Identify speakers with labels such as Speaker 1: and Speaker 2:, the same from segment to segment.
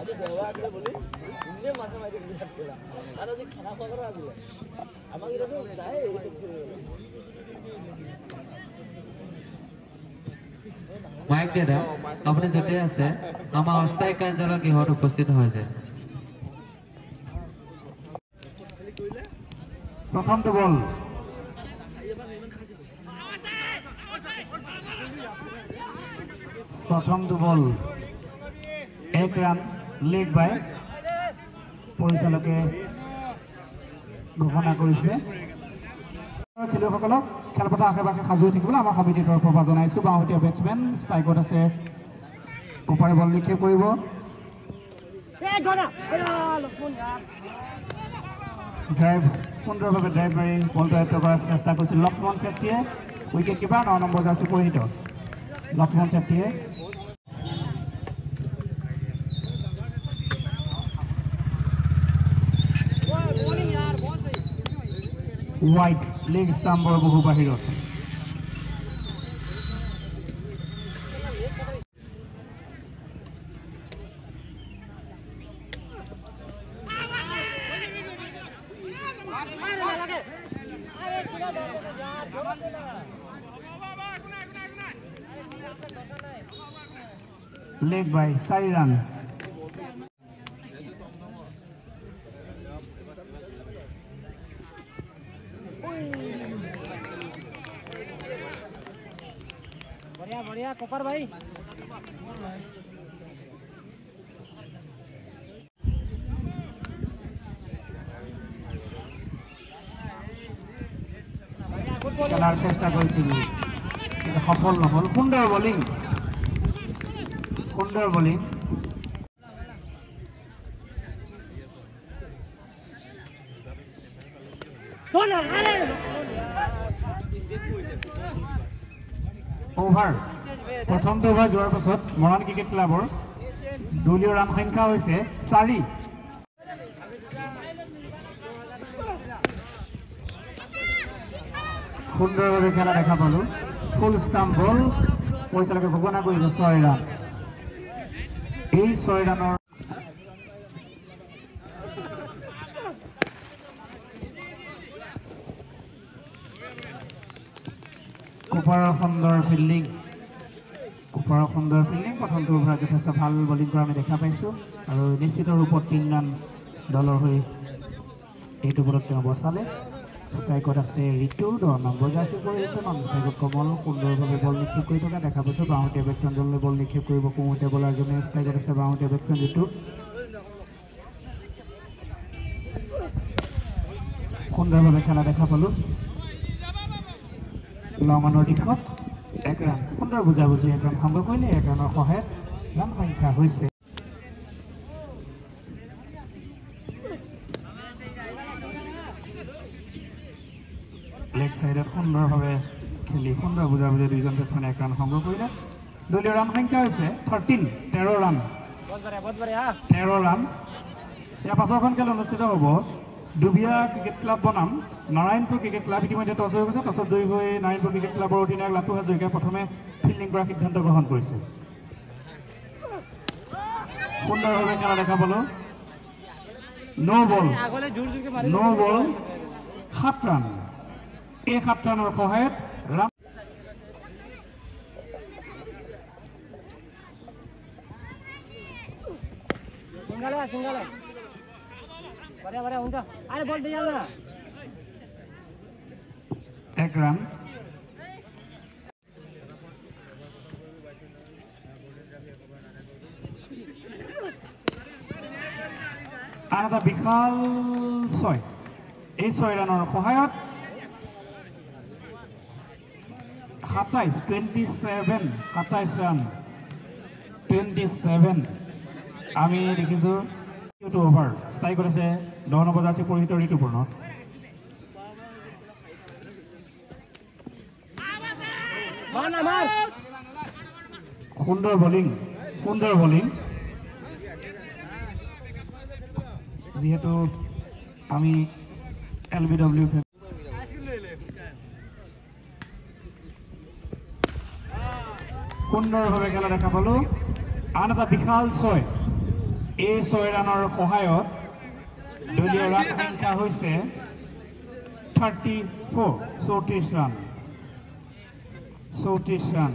Speaker 1: Mike দাদা আপুনি যেতে আছে আমাৰ অস্থায়ী কাৰ্যালয় গৃহত উপস্থিত হৈছে
Speaker 2: প্ৰথমটো বল এক ৰান লেগ বাই পৰিচালকে ঘোষণা কৰিছে খেলুৱৈসকলক খেলপথাৰ আশে পাশে সাজু হৈ থাকিবলৈ আমাৰ সমিতিৰ তৰফৰ পৰা জনাইছোঁ বাওঁহতীয়া বেটছমেন ষ্ট্ৰাইকত আছে কোপাৰে বল নিক্ষেপ কৰিব ড্ৰাইভ সুন্দৰভাৱে ড্ৰাইভ মাৰি বলটো আয়ত্ব কৰাৰ চেষ্টা কৰিছিল লক্ষ্মণ চেত্ৰীয়ে উইকেট কিপাৰ 9 নম্বৰ জাৰ্চি পৰিহিত লক্ষ্মণ চেত্ৰীয়ে White leg stumper বহু বাহিৰত leg by 4 run
Speaker 3: बढ़िया कपर भाई
Speaker 2: খেলার চেষ্টা করেছিল সফল নহল সুন্দর বোলিং ओभार प्रथमটো ওভাৰ যোৱাৰ পাছত মৰাণ ক্ৰিকেট ক্লাবৰ দলীয় ৰান সংখ্যা হৈছে 4 সুন্দৰভাৱে খেলা দেখা পালো ফুল ষ্টাম্প বল পৰিচালকে ঘোষণা কৰিছে 6 ৰান এই 6 ৰানৰ কোপাৰৰ সুন্দৰ ফিল্ডিং প্ৰথমটো ওভাৰত যথেষ্ট ভাল বলিং কৰা আমি দেখা পাইছোঁ আৰু নিশ্চিত ৰূপত 3 ৰান দলৰ হৈ এইটো বলত তেওঁ বচালে ষ্ট্ৰাইকত আছে ঋতু 10 নম্বৰ জাৰ্চি পৰিহিত নন ষ্ট্ৰাইকত কমল সুন্দৰভাৱে বল নিক্ষেপ কৰি থকা দেখা পাইছোঁ বাওঁহতীয়া বেটছমেনজনলৈ বল নিক্ষেপ কৰিব সোঁহতীয়া বলাৰজনে ষ্ট্ৰাইকত আছে বাওঁহতীয়া বেটছমেন ঋতু সুন্দৰভাৱে খেলা দেখা পালোঁ লংমানৰ দিশত 1 ৰান সুন্দৰ বুজাবুজি 1 ৰান সংগ্ৰহ কৰিলে 1 ৰানৰ সহায়ত ৰান সংখ্যা হৈছে লেগ সাইডত সুন্দৰভাৱে খেলি সুন্দৰ বুজাবুজি দুইজন বেটছমেনে 1 ৰান সংগ্ৰহ কৰিলে দলীয় ৰান সংখ্যা হৈছে 13 ৰান 13 ৰান ইয়াৰ পাছৰখন খেল অনুষ্ঠিত হ'ব দুবিয়া ক্ৰিকেট ক্লাব বনাম নাৰায়ণপুৰ ক্ৰিকেট ক্লাব ইতিমধ্যে টছ হৈ গৈছে টছত জয়ী হৈ নাৰায়ণপুৰ ক্ৰিকেট ক্লাবৰ অধিনায়ক লাটু হাজৰিকাই প্ৰথমে ফিল্ডিং কৰাৰ সিদ্ধান্ত গ্ৰহণ কৰিছে সুন্দৰভাৱে খেলা দেখা পালোঁ ন' বল 7 ৰান এই 7 ৰানৰ সহায়ত ৰান
Speaker 3: सिंगल बढ़िया उनका अरे बॉल दे जाना
Speaker 2: 1 रान आन এটা বিশাল 6 এই 6 ৰানৰ সহায়ত 27 ৰান 27 আমি দেখিছোঁ এইটো ওভাৰ ষ্ট্ৰাইক কৰিছে 10 নম্বৰ জাৰ্চি পৰিহিত ঋতুপূৰ্ণ সুন্দৰ বলিং যেহেতু আমি LBW সুন্দৰভাৱে খেলা দেখা পালোঁ আন এটা বিশাল 6 এই 6 ৰানৰ সহায়ত দলীয় ৰান সংখ্যা হৈছে 34 ৰান। 34 ৰান।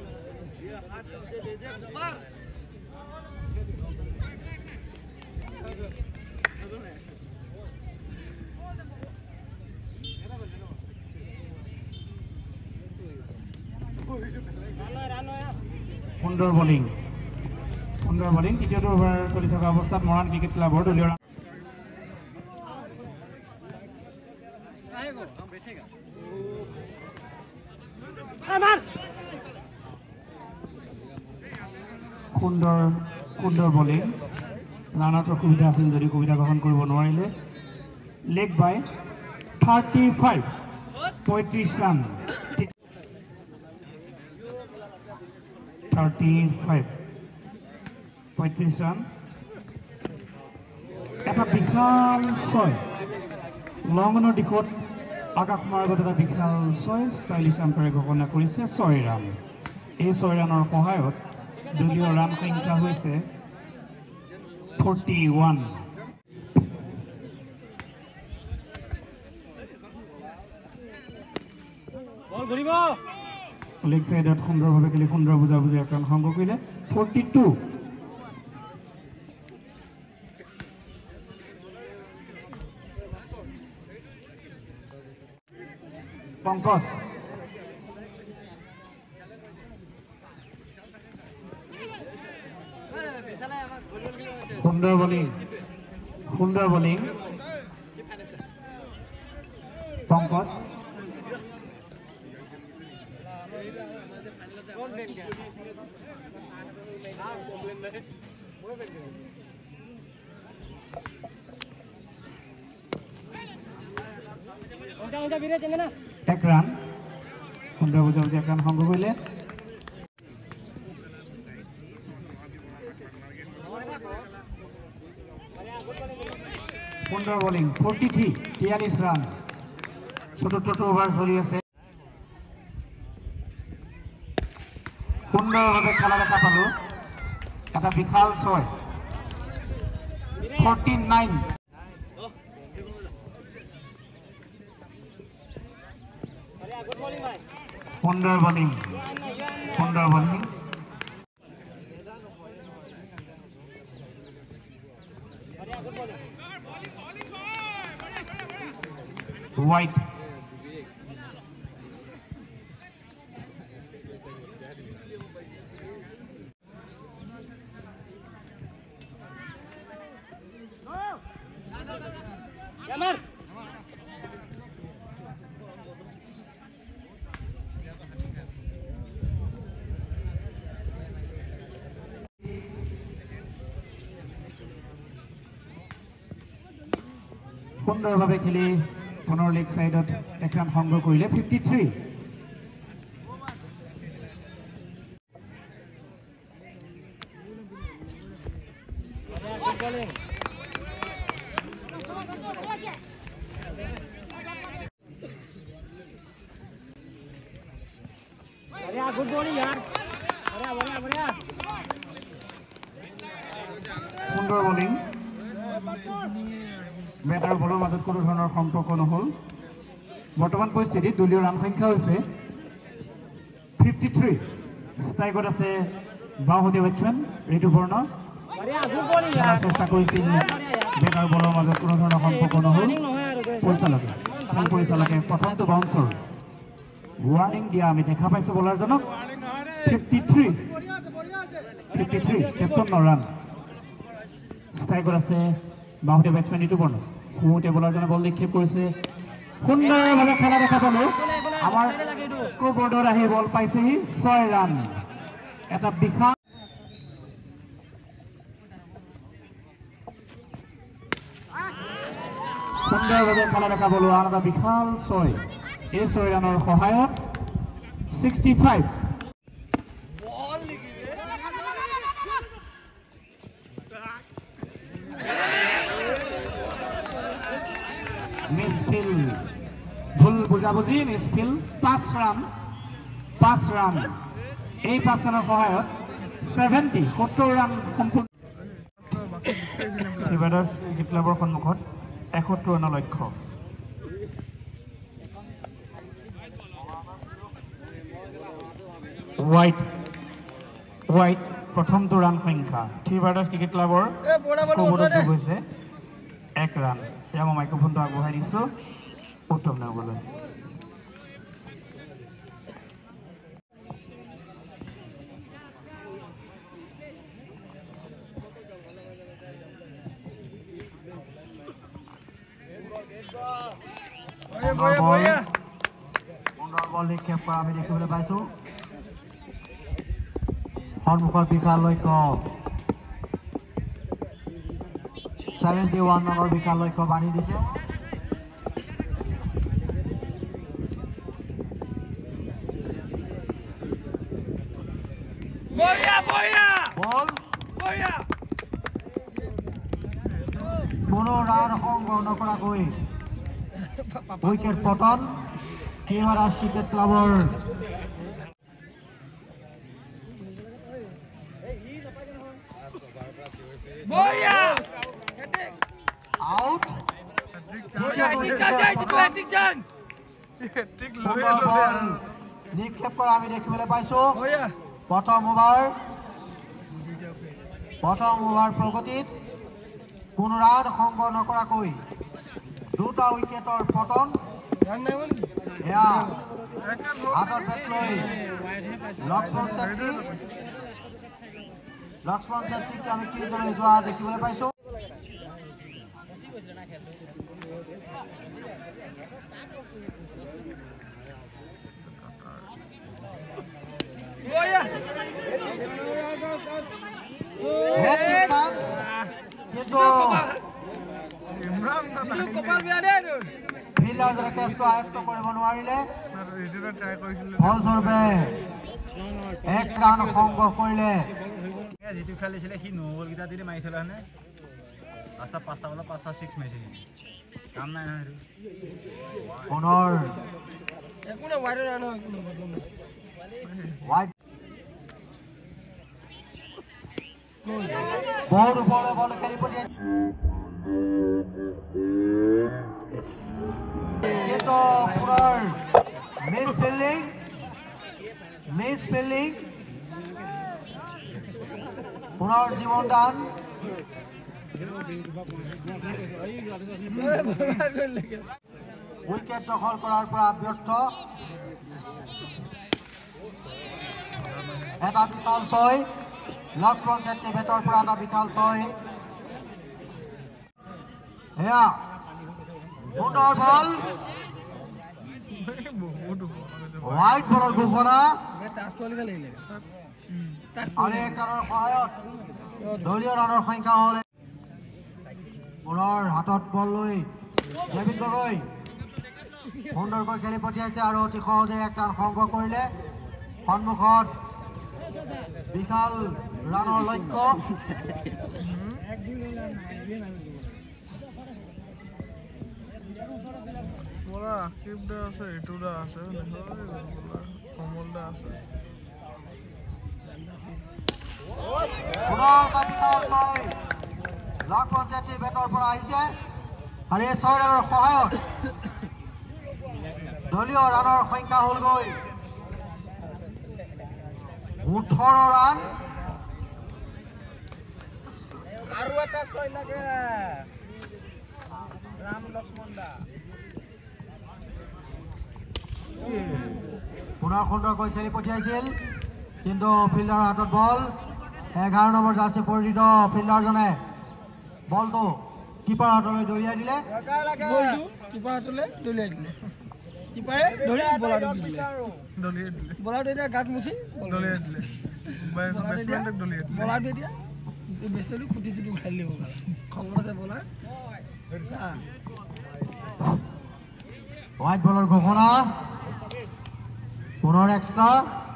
Speaker 2: সুন্দৰ বলিং তৃতীয়টো অভাৰ চলি থকা অৱস্থাত মৰাণ ক্ৰিকেট ক্লাবৰ দলীয় ৰান সুন্দৰ বলিং ৰাণত অসুবিধা আছিল যদি সুবিধা গ্ৰহণ কৰিব নোৱাৰিলে লেগ বাই 35 ৰান 35 ৰান এটা বিশাল 6 লংনৰ দিশত আকাশমাৰ্গত এটা বিশাল 6 ষ্টাইলিছ আম্পায়াৰে ঘোষণা কৰিছে 6 ৰান। এই 6 ৰানৰ সহায়ত দলীয় ৰান সংখ্যা হৈছে 41। লেগ সাইডত সুন্দৰভাৱে খেলি সুন্দৰ বুজাবুজি এখন সংগ্ৰহ কৰিলে 42। পংকজ সুন্দৰ বলিং পংকজ এক ৰান সুন্দৰ বুজাবুজি এক ৰান সংগ্ৰহ কৰিলে সুন্দৰ বলিং 43 ৰান। চতুৰ্থটো অভাৰ চলি আছে সুন্দৰভাৱে খেলা দেখা পালো এটা বিশাল 6 49। সুন্দৰ বলিং হোৱাইট সুন্দৰভাৱে খেলি পুনৰ লেগ সাইডত এক ৰান সংগ্ৰহ কৰিলে 53। সুন্দৰ বলিং বেটাৰ বলৰ মাজত কোনো ধৰণৰ সম্পৰ্ক নহল। বৰ্তমান পৰিস্থিতিত দলীয় ৰান সংখ্যা হৈছে 53। ষ্ট্ৰাইকত আছে বাওঁহতীয়া বেটছমেন ঋতুপৰ্ণ চেষ্টা কৰিছিল বেটাৰ বলৰ মাজত কোনো ধৰণৰ সম্পৰ্ক নহল। পৰিচালকে প্ৰথমটো বাউন্সৰ ৱাৰ্নিং দিয়া আমি দেখা পাইছোঁ বলাৰজনক। 53 53 ৰান। ষ্ট্ৰাইকত আছে বাওঁহতীয়া বেটছমেন ঋতুপৰ্ণ সোঁহতীয়া বলাৰজনে বল নিক্ষেপ কৰিছে সুন্দৰভাৱে খেলা দেখা পালো। আমাৰ স্ক'ৰবোৰ্ডত আহি বল পাইছেহি 6 ৰান। এটা বিশাল সুন্দৰভাৱে খেলা দেখা পালো আন এটা বিশাল 6। এই 6 ৰানৰ সহায়ত 65। মিছফিল ভুল বুজাবুজি মিছফিল 5 ৰান। এই 5 ৰানৰ সহায়ত 70 ৰান সম্পূৰ্ণ। থ্ৰী ব্ৰাদাৰ্ছ ক্ৰিকেট ক্লাবৰ সন্মুখত ৭১ ৰানৰ লক্ষ্য। হোৱাইট প্ৰথমটো ৰান সংখ্যা থ্ৰী ব্ৰাদাৰ্ছ ক্ৰিকেট ক্লাবৰ স্ক'ৰবোৰ্ডত যোগ হৈছে 1 ৰান। এতিয়া মই মাইক্ৰফোনটো আগবঢ়াই দিছোঁ উত্তম নেওগলৈ।
Speaker 4: বল নিক্ষেপ কৰা আমি দেখিবলৈ পাইছোঁ। সন্মুখৰ বিশাল লক্ষ্য 71 ৰানৰ বিশাল লক্ষ্য বান্ধি দিছে। বল কোনো ৰান সংগ্ৰহ নকৰাকৈ উইকেট পতন কেৱাৰাজ ক্ৰিকেট ক্লাবৰ। আউট নিক্ষেপ কৰা আমি দেখিবলৈ পাইছোঁ। প্ৰথম অভাৰ প্ৰগতিত কোনো ৰান সংগ্ৰহ নকৰাকৈ 2টা উইকেটৰ পতন। এয়া হাতত বেট লৈ লক্ষ্মণ চেত্ৰীক আমি ক্ৰিজলৈ যোৱা দেখিবলৈ পাইছোঁ। কিন্তু ফিল্ডাৰজনে কেচটো আয়ত্ব কৰিব নোৱাৰিলে। ফলস্বৰূপে 1 ৰান সংগ্ৰহ কৰিলে।
Speaker 5: যিটো খেলিছিলে সি নহ'লকেইটা যদি মাৰি থলে হেনে পাঁচটা বলত 5টা 6 মাৰিছে। কাম নাই নহয়
Speaker 4: পুনৰ বহুত ওপৰলৈ বল খেলি পঠিয়াইছে কিন্তু পুনৰ মিছ ফিল্ডিং পুনৰ জীৱন দান। উইকেট দখল কৰাৰ পৰা ব্যৰ্থ। এটা বিশাল 6 লক্ষ্মণ চেত্ৰী বেটৰ পৰা এটা বিশাল 6। এয়া সুন্দৰ বল হোৱাইট বলৰ ঘোষণা আৰু 1 ৰানৰ সহায়ত দলীয় ৰানৰ সংখ্যা হ'ল। পুনৰ হাতত বল লৈ ডেভিড গগৈ সুন্দৰকৈ খেলি পঠিয়াইছে আৰু অতি সহজে 1 ৰান সংগ্ৰহ কৰিলে। সন্মুখত বিশাল ৰানৰ লক্ষ্য। লক্ষ্মণ চেত্ৰীৰ বেটৰ পৰা আহিছে আৰু এই 6 ৰানৰ সহায়ত দলীয় ৰানৰ সংখ্যা হ'লগৈ 18 ৰান।
Speaker 5: আৰু এটা 6 লাগে ৰাম লক্ষ্মণ দা।
Speaker 4: পুনৰ সুন্দৰকৈ খেলি পঠিয়াইছিল কিন্তু ফিল্ডাৰৰ হাতত বল। 11 নম্বৰ জাৰ্চি পৰিহিত ফিল্ডাৰজনে বলটো কিপাৰ হাতলৈ দলিয়াই দিলে।
Speaker 3: গাত মুচি
Speaker 4: হোৱাইট বলৰ ঘোষণা পুনৰ এক্সট্ৰা।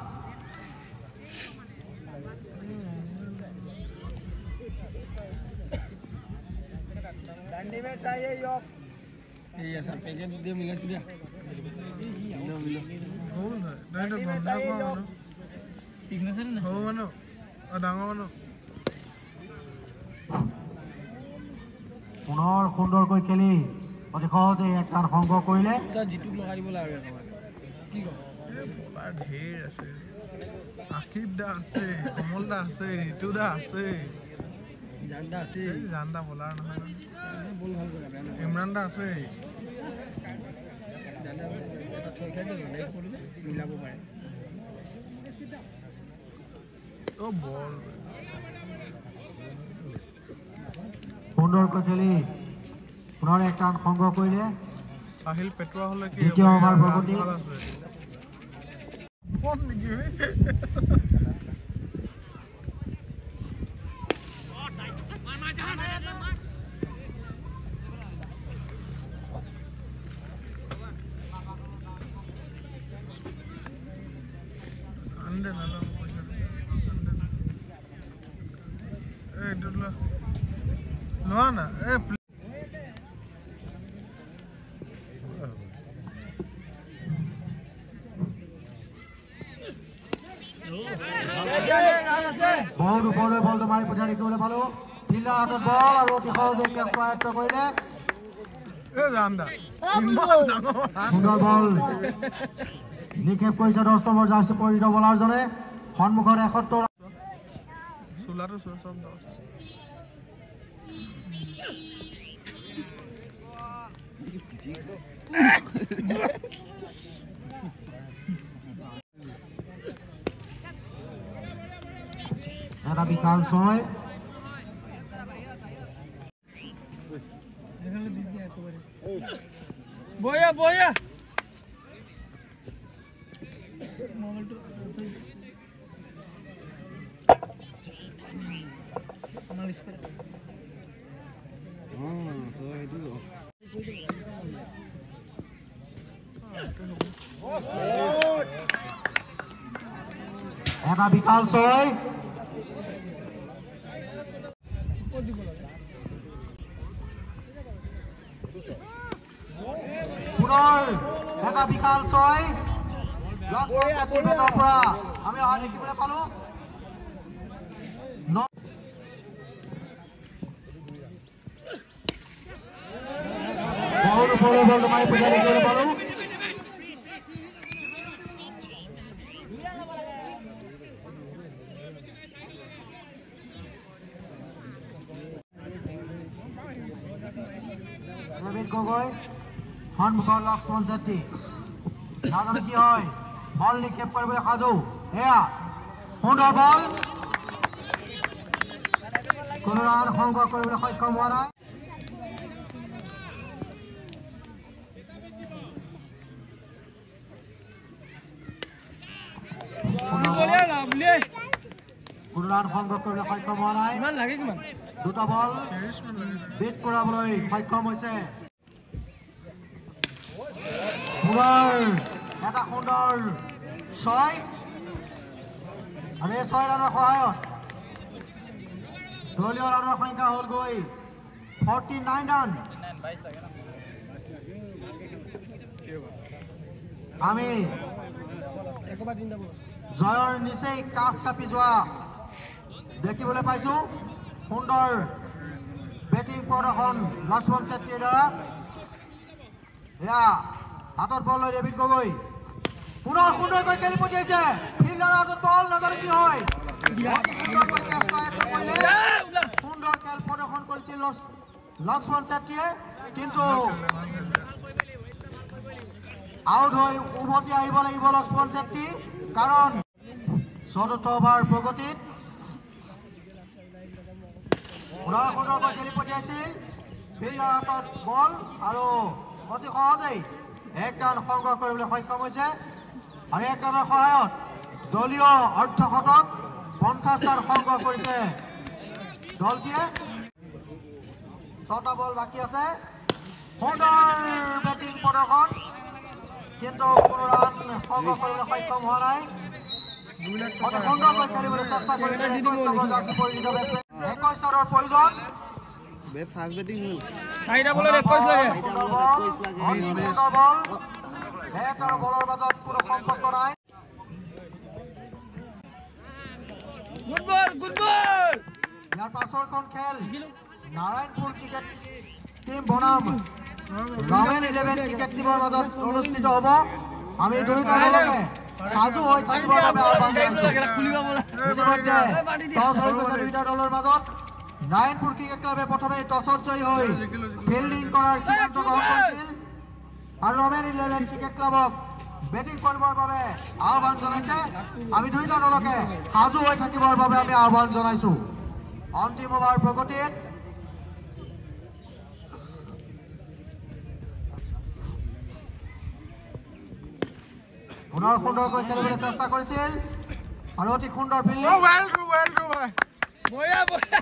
Speaker 5: डंडी में चाहिए योग
Speaker 3: ये सब पैकेट दे मिला सीधा सिग्नेचर ना
Speaker 6: हो मनो डांगा मनो
Speaker 4: পুনৰ সুন্দৰকৈ খেলি অতি সহজে এক ৰান সংগ্ৰহ কৰিলে।
Speaker 3: জিতুক লগাই দিব লাগে কি কয়
Speaker 6: বলাৰ ঢেৰ আছে আকিব দা আছে কমল দা আছে ঋতু দা আছে
Speaker 3: জানদা আছে
Speaker 6: জানদা বলাৰ নহয়
Speaker 3: বল ভাল কৰে
Speaker 6: ইমৰান দা আছে
Speaker 3: জানদা এটা ছয় খাই দিব লাইক কৰি মিলাব পাৰে
Speaker 6: বল
Speaker 4: সুন্দৰকৈ খেলি পুনৰ এক ৰান সংগ্ৰহ কৰিলে।
Speaker 6: সাহিল পেটুৱা হলে কি
Speaker 4: দ্বিতীয় অভাৰ প্ৰগতি।
Speaker 6: লোৱা না
Speaker 4: বহুত ওপৰলৈ বলটো মাৰি পঠিয়া দেখিবলৈ পালো। ফিল্ডাৰ হাতত বল আৰু অতি সহজে কেচ আয়ত্ব কৰিলে। সুন্দৰ বল নিক্ষেপ কৰিছে 10 নম্বৰ জাৰ্চি পৰিণত বলাৰজনে। সন্মুখত 71
Speaker 6: চোলাটো চব
Speaker 4: এটা বিকাল 6
Speaker 3: বয়া বয়া
Speaker 4: এটা বিকাল 6 পুনৰ এটা বিকাল 6 লক্ষ্মণৰ পৰা আমি অহা দেখিবলৈ পালো। বহুত ওপৰলৈ বলটো মাৰি পঠিয়াই দেখিবলৈ পালো। গগৈ সন্মুখৰ লক্ষ্মণ চেত্ৰী নাজানো কি হয় বল নিক্ষেপ কৰিবলৈ সাজু। এয়া সুন্দৰ বল কোনো ৰান সংগ্ৰহ কৰিবলৈ সক্ষম হোৱা নাই। কোনো ৰান সংগ্ৰহ কৰিবলৈ সক্ষম হোৱা নাই। দুটা বল বিট কৰাবলৈ সক্ষম হৈছে। এটা সুন্দৰ 6 আৰু এই 6 ৰানৰ সহায়ত দলীয় ৰানৰ সংখ্যা হ'লগৈ 49 ৰান। আমি জয়ৰ নিচেই কাষ চাপি যোৱা দেখিবলৈ পাইছো। সুন্দৰ বেটিং প্ৰদৰ্শন লক্ষ্মণ চেত্ৰীৰ দ্বাৰা। এয়া হাতত বল লৈ ডেভিড গগৈ পুনৰ সুন্দৰকৈ খেলি পঠিয়াইছে। ফিল্ডাৰৰ হাতত বল নাজানো কি হয় সুন্দৰকৈ কেচ আয়ত্ব কৰিলে। সুন্দৰ খেল প্ৰদৰ্শন কৰিছিল লক্ষ্মণ চেত্ৰীয়ে, কিন্তু আউট হৈ উভতি আহিব লাগিব লক্ষ্মণ চেত্ৰী, কাৰণ চতুৰ্থ অভাৰ প্ৰগতিত পুনৰ সুন্দৰকৈ খেলি পঠিয়াইছিল। ফিল্ডাৰৰ হাতত বল আৰু অতি সহজেই এক ৰান সংগ্ৰহ কৰিবলৈ সক্ষম হৈছে। আৰু এক ৰানৰ সহায়ত দলীয় অৰ্ধশতক 50 ৰান সংগ্ৰহ কৰিছে দলটিয়ে। 6টা বল বাকী আছে। সুন্দৰ বেটিং প্ৰদৰ্শন, কিন্তু কোনো ৰান সংগ্ৰহ কৰিবলৈ সক্ষম হোৱা নাই। অতি সুন্দৰকৈ খেলিবলৈ চেষ্টা কৰিছে 21 নম্বৰ জাৰ্চি পৰিণত বেটছমেন। 21 ৰানৰ প্ৰয়োজন।
Speaker 3: চাৰিটা বলত 21 লাগে।
Speaker 4: সুন্দৰ বল বেট আৰু বলৰ মাজত কোনো সম্পৰ্ক নাই।
Speaker 3: Good ball good ball.
Speaker 4: ইয়াৰ পাছৰখন খেল নাৰায়ণপুৰ ক্ৰিকেট টিম বনাম ৰমেন 11 ক্ৰিকেট টিমৰ মাজত অনুষ্ঠিত হ'ব। আমি দুয়োটা দলকে সাজু হৈ থাকিবৰ বাবে আহ্বান জনাইছোঁ। ইতিমধ্যে টছ হৈ গৈছে দুয়োটা দলৰ মাজত। নাৰায়ণপুৰ ক্ৰিকেট ক্লাবে প্ৰথমে টছত জয়ী হৈ ফিল্ডিং কৰাৰ সিদ্ধান্ত গ্ৰহণ কৰিছিল আৰু ৰমেন 11 ক্ৰিকেট ক্লাবক বেটিং কৰিবৰ বাবে আহ্বান জনাইছে। আমি দুয়োটা দলকে সাজু হৈ থাকিবৰ বাবে আমি আহ্বান জনাইছোঁ। অন্তিম অভাৰ প্ৰগতিত পুনৰ সুন্দৰকৈ খেলিবলৈ চেষ্টা কৰিছিল আৰু অতি সুন্দৰ ফিল্ডিং।
Speaker 6: ৱেল থ্ৰু ভাই
Speaker 3: বঢ়িয়া বঢ়িয়া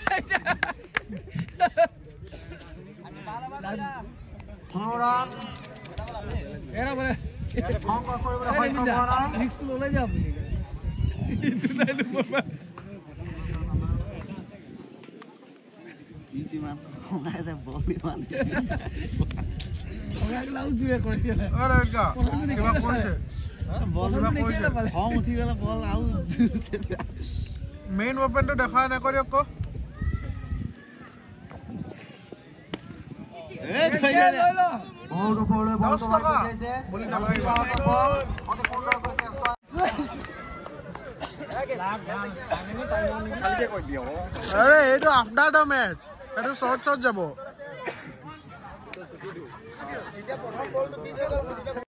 Speaker 4: 15 ৰান
Speaker 3: এৰা বঢ়িয়া
Speaker 4: সংগ্ৰহ কৰিবলৈ সক্ষম হোৱা নাই।
Speaker 3: ৰিক্সটো ল'লে যে আপুনি
Speaker 6: মেইন ৱেপনটো দেখা নকৰি আকৌ
Speaker 4: বহুত ওপৰলৈ বলটো মাৰি পঠিয়াইছে। অতি সুন্দৰকৈ চেষ্টা
Speaker 6: আৰে এইটো আফটাৰ দ্য মেচ, এইটো শ্বৰ্ট যাব।